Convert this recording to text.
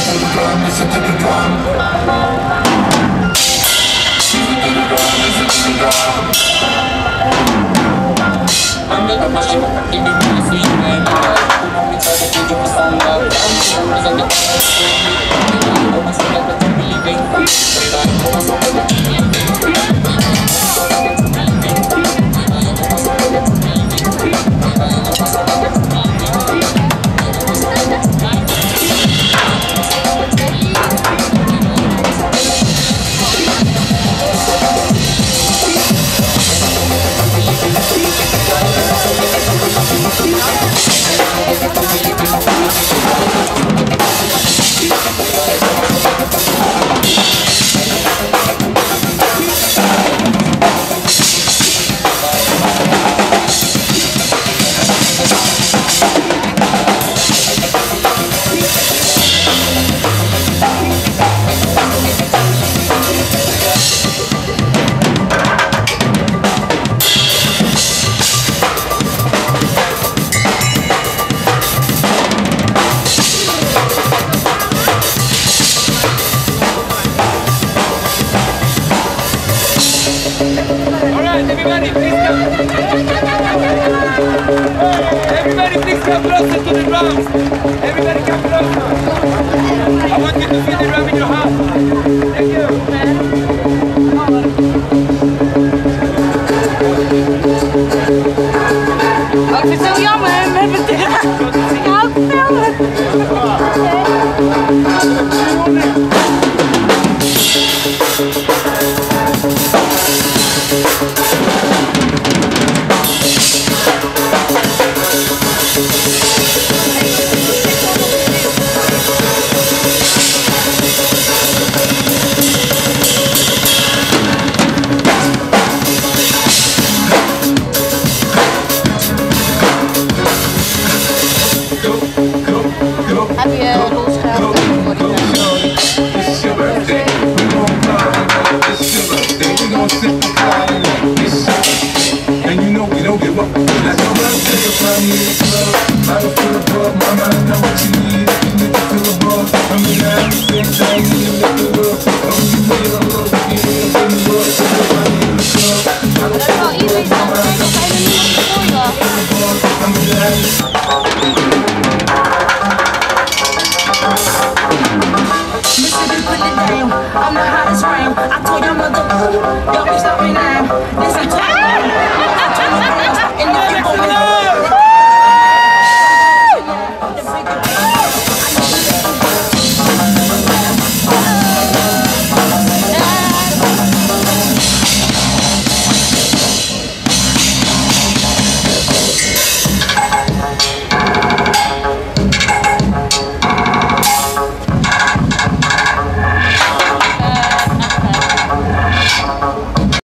Everybody, please come closer to the drums. Everybody come closer. I want you to feel the drum in your hand. Thank you. Ik vind het zo jammer met mijn Heb je losgeld voor die and you know we don't give up. That's all I'm saying from me. I don't feel above, mama, I know what you need. You need to feel above. I'm in the same time, you lift the world. I'm in the world, you live in the world. I'm in the club. I don't feel above, mama, I know what you need. I'm in the Mississippi, put it down. I'm the hottest round. I told your mother, y'all can stop me now. Listen to me. And if you